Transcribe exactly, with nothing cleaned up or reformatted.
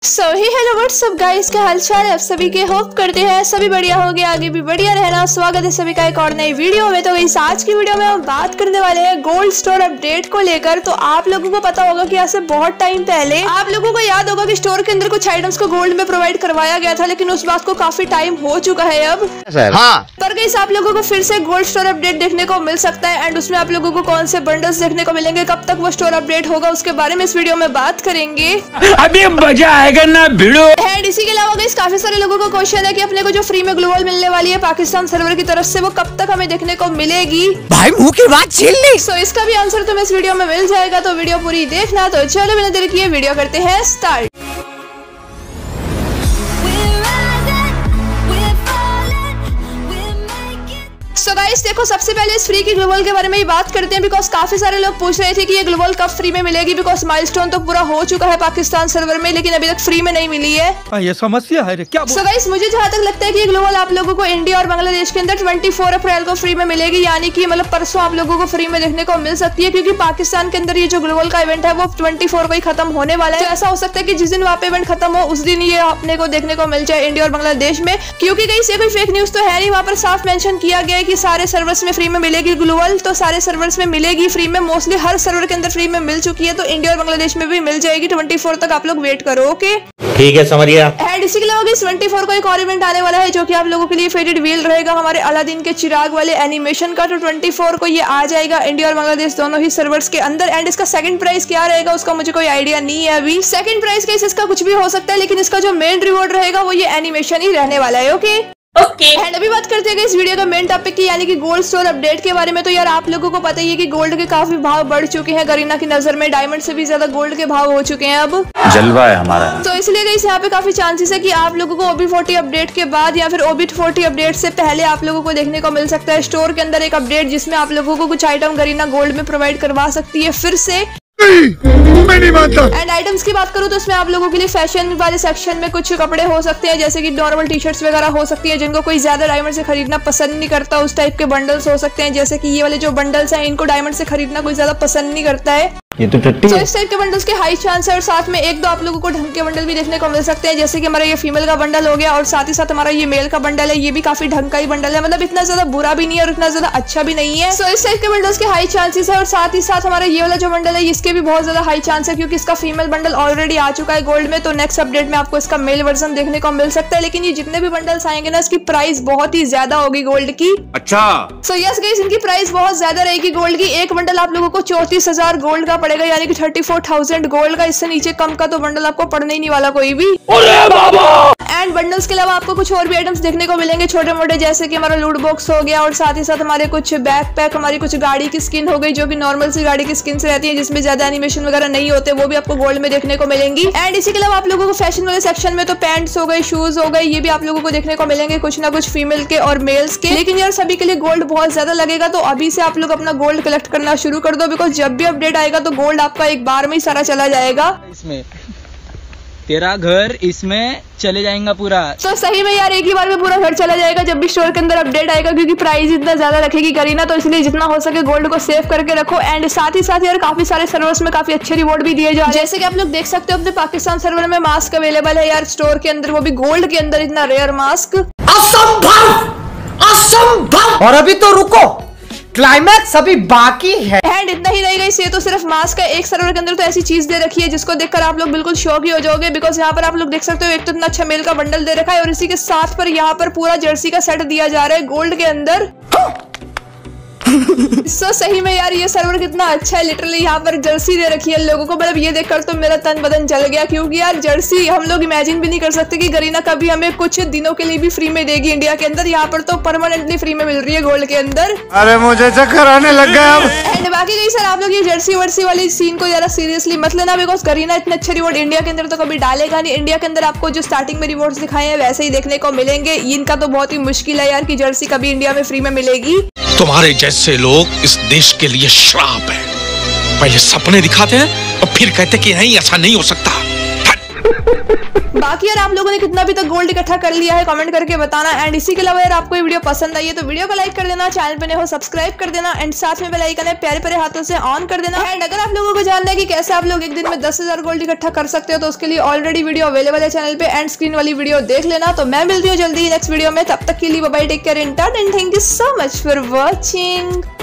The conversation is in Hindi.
सो ही हेलो व्हाट्सअप गाइस, क्या हालचाल है आप सभी के। होप करते हैं सभी बढ़िया होंगे, आगे भी बढ़िया रहना। स्वागत है सभी का एक और नई वीडियो में। तो गाइस आज की वीडियो में हम बात करने वाले हैं गोल्ड स्टोर अपडेट को लेकर। तो आप लोगों को पता होगा कि ऐसे बहुत टाइम पहले आप लोगों को याद होगा कि स्टोर के अंदर कुछ आइटम्स को गोल्ड में प्रोवाइड करवाया गया था, लेकिन उस बात को काफी टाइम हो चुका है अब। हाँ। पर गाइस आप लोगों को फिर से गोल्ड स्टोर अपडेट देखने को मिल सकता है एंड उसमें आप लोगों को कौन से बंडल्स देखने को मिलेंगे, कब तक वो स्टोर अपडेट होगा, उसके बारे में इस वीडियो में बात करेंगे। अभी मजा आएगा ना भिड़ो। एंड इसी के अलावा गाइस काफी सारे लोगों को क्वेश्चन है कि अपने को जो फ्री में ग्लू वॉल मिलने वाली है पाकिस्तान सर्वर की तरफ से, वो कब तक हमें देखने को मिलेगी। भाई मुंह की बात छीन ली। सो इसका भी आंसर तुम्हें इस वीडियो में मिल जाएगा, तो वीडियो पूरी देखना। तो चलो बिना देर किए वीडियो करते हैं स्टार्ट। सो so गाइस देखो, सबसे पहले इस फ्री की ग्लू वॉल के बारे में ही बात करते हैं, बिकॉज काफी सारे लोग पूछ रहे थे कि ये ग्लू वॉल कब फ्री में मिलेगी, बिकॉज माइलस्टोन तो पूरा हो चुका है पाकिस्तान सर्वर में, लेकिन अभी तक फ्री में नहीं मिली है। आ, ये समस्या है रे, क्या सो so गाइस मुझे जहाँ तक लगता है कि ये ग्लू वॉल आप लोगों को इंडिया और बांग्लादेश के अंदर चौबीस अप्रैल को फ्री में मिलेगी, यानी कि मतलब परसों आप लोगों को फ्री में देखने को मिल सकती है, क्योंकि पाकिस्तान के अंदर ये जो ग्लू वॉल का इवेंट है वो चौबीस को ही खत्म होने वाला है। तो ऐसा हो सकता है कि जिस दिन वहाँ पे इवेंट खत्म हो उस दिन ये अपने को देखने को मिल जाए इंडिया और बांग्लादेश में, क्योंकि गाइस ये कोई फेक न्यूज तो है नहीं। वहाँ पर साफ मेंशन किया गया है कि सारे सर्वर्स में फ्री में मिलेगी ग्लू वॉल, तो सारे सर्वर्स में मिलेगी फ्री में। मोस्टली हर सर्वर के अंदर फ्री में मिल चुकी है, तो इंडिया और बांग्लादेश में भी मिल जाएगी। चौबीस तक आप लोग वेट करो, ओके ठीक है, समझिए। एंड इसी के अलावा चौबीस को एक और इवेंट आने वाला है जो कि आप लोगों के लिए फेडेड व्हील रहेगा, हमारे अलादीन के चिराग वाले एनिमेशन का। तो चौबीस को ये आ जाएगा इंडिया और बांग्लादेश दोनों ही सर्वर्स के अंदर। एंड इसका सेकंड प्राइस क्या रहेगा उसका मुझे कोई आइडिया नहीं है अभी। सेकंड प्राइस कैसे इसका कुछ भी हो सकता है, लेकिन इसका जो मेन रिवॉर्ड रहेगा वो ये एनिमेशन ही रहने वाला है, ओके ओके okay. एंड अभी बात करते हैं इस वीडियो का मेन टॉपिक की, यानी कि गोल्ड स्टोर अपडेट के बारे में। तो यार आप लोगों को पता ही है कि गोल्ड के काफी भाव बढ़ चुके हैं, गरीना की नजर में डायमंड से भी ज्यादा गोल्ड के भाव हो चुके हैं अब। जलवा है हमारा। तो इसलिए गाइस यहाँ पे काफी चांसेस है कि आप लोगों को ओबी फोर्टी अपडेट के बाद या फिर ओबी फोर्टी अपडेट से पहले आप लोगों को देखने को मिल सकता है स्टोर के अंदर एक अपडेट, जिसमें आप लोगों को कुछ आइटम गरीना गोल्ड में प्रोवाइड करवा सकती है फिर से। मैं नहीं मानता। एंड आइटम्स की बात करूँ तो उसमें आप लोगों के लिए फैशन वाले सेक्शन में कुछ कपड़े हो सकते हैं, जैसे कि नॉर्मल टी शर्ट्स वगैरह हो सकती है, जिनको कोई ज्यादा डायमंड से खरीदना पसंद नहीं करता, उस टाइप के बंडल्स हो सकते हैं। जैसे कि ये वाले जो बंडल्स हैं इनको डायमंड से खरीदना कोई ज्यादा पसंद नहीं करता है, ये तो टट्टी तो इस टाइप के बंडल्स के हाई चांस है। और साथ में एक दो आप लोगों को ढंग के बंडल भी देखने को मिल सकते हैं, जैसे कि हमारा ये फीमेल का बंडल हो गया, और साथ ही साथ हमारा ये मेल का बंडल है, ये भी काफी ढंग का ही बंडल है, मतलब इतना ज्यादा बुरा भी नहीं है और इतना ज्यादा अच्छा भी नहीं है। सो इस टाइप के बंडल्स के हाई चांसेस है। और साथ ही साथ हमारा ये वाला जो बंडल है इसके भी बहुत ज्यादा हाई चांस है, क्योंकि इसका फीमेल बंडल ऑलरेडी आ चुका है गोल्ड में। तो नेक्स्ट अपडेट में आपको इसका मेल वर्जन देखने को मिल सकता है, लेकिन ये जितने भी बंडल्स आएंगे ना इसकी प्राइस बहुत ही ज्यादा होगी गोल्ड की। अच्छा। सो यस गाइस, इनकी प्राइस बहुत ज्यादा रहेगी गोल्ड की। एक बंडल आप लोगों को चौतीस हजार गोल्ड का पड़ेगा, यानी कि थर्टी फोर थाउजेंड गोल्ड का। इससे नीचे कम का तो बंडल आपको पड़ने ही नहीं वाला कोई भी। एंड बंडल्स के अलावा आपको कुछ और भी आइटम्स देखने को मिलेंगे छोटे मोटे, जैसे कि हमारा लूट बॉक्स हो गया, और साथ ही साथ हमारे कुछ बैकपैक, हमारी कुछ गाड़ी की स्किन हो गई जो कि नॉर्मल सी गाड़ी की स्किन से रहती है, जिसमें ज्यादा एनिमेशन वगैरह नहीं होते, वो भी आपको गोल्ड में देखने को मिलेंगी। एंड इसी के अलावा आप लोगों को फैशन वाले सेक्शन में तो पैंट्स हो गए, शूज हो गए, ये भी आप लोगों को देखने को मिलेंगे, कुछ ना कुछ फीमेल के और मेल्स के। लेकिन यार सभी के लिए गोल्ड बहुत ज्यादा लगेगा, तो अभी से आप लोग अपना गोल्ड कलेक्ट करना शुरू कर दो, बिकॉज जब भी अपडेट आएगा तो गोल्ड आपका एक बार में ही सारा चला जाएगा। इसमें तेरा घर इसमें चले जाएगा पूरा। तो सही में यार एक ही बार में पूरा घर चला जाएगा जब भी स्टोर के अंदर अपडेट आएगा, क्योंकि प्राइस इतना ज्यादा रखेगी करीना, तो इसलिए जितना हो सके गोल्ड को सेव करके रखो। एंड साथ ही साथ यार काफी सारे सर्वर्स में काफी अच्छे रिवॉर्ड भी दिए जा रहे हैं, जैसे कि आप लोग देख सकते हो अपने पाकिस्तान सर्वर में मास्क अवेलेबल है यार स्टोर के अंदर, वो भी गोल्ड के अंदर, इतना रेयर मास्क। असंभव, असंभव। और अभी तो रुको, क्लाइमैक्स अभी बाकी है। एंड इतना ही रहेगा, इसे तो सिर्फ मास्क है। एक सर्वर के अंदर तो ऐसी चीज दे रखी है जिसको देखकर आप लोग बिल्कुल शॉक ही हो जाओगे, बिकॉज यहाँ पर आप लोग देख सकते हो एक तो इतना अच्छा मेल का बंडल दे रखा है, और इसी के साथ पर यहाँ पर पूरा जर्सी का सेट दिया जा रहा है गोल्ड के अंदर। सो so, सही में यार ये सर्वर कितना अच्छा है, लिटरली यहाँ पर जर्सी दे रखी है लोगों को, मतलब ये देखकर तो मेरा तन बदन जल गया, क्योंकि यार जर्सी हम लोग इमेजिन भी नहीं कर सकते कि गरीना कभी हमें कुछ दिनों के लिए भी फ्री में देगी इंडिया के अंदर। यहाँ पर तो परमानेंटली फ्री में मिल रही है गोल्ड के अंदर। अरे मुझे चक्कर आने लग गया अब। एंड बाकी गई सर आप लोग ये जर्सी वर्सी वाली सीन को जरा सीरियसली मत लेना, बिकॉज गरीना इतने अच्छे रिवॉर्ड इंडिया के अंदर तो कभी डालेगा नहीं। इंडिया के अंदर आपको जो स्टार्टिंग में रिवॉर्ड्स दिखाए हैं वैसे ही देखने को मिलेंगे। इनका तो बहुत ही मुश्किल है यार कि जर्सी कभी इंडिया में फ्री में मिलेगी। तुम्हारे जैसे लोग इस देश के लिए श्राप है। पहले सपने दिखाते हैं और फिर कहते कि नहीं ऐसा नहीं हो सकता। बाकी यार आप लोगों ने कितना अभी तक गोल्ड इकट्ठा कर लिया है कमेंट करके बताना। एंड इसी के अलावा यार आपको ये वीडियो पसंद आई है तो वीडियो को लाइक कर देना, चैनल पे नए हो सब्सक्राइब कर देना एंड साथ में बेल आइकन है प्यारे प्यारे हाथों से ऑन कर देना। एंड अगर आप लोगों को जानना है कि कैसे आप लोग एक दिन में दस हजार गोल्ड इकट्ठा कर सकते हो तो उसके लिए ऑलरेडी वीडियो अवेलेबल है चैनल पे एंड स्क्रीन वाली वीडियो देख लेना। तो मैं मिलती हूँ जल्दी नेक्स्ट वीडियो में, तब तक के लिए bye bye, take care and thank you so much for watching.